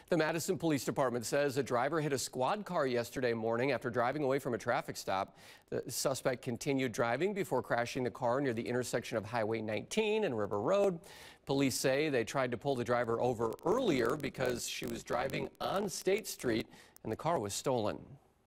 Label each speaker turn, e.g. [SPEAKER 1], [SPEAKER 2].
[SPEAKER 1] The Madison Police Department says a driver hit a squad car yesterday morning after driving away from a traffic stop. The suspect continued driving before crashing the car near the intersection of Highway 19 and River Road. Police say they tried to pull the driver over earlier because she was driving on State Street and the car was stolen.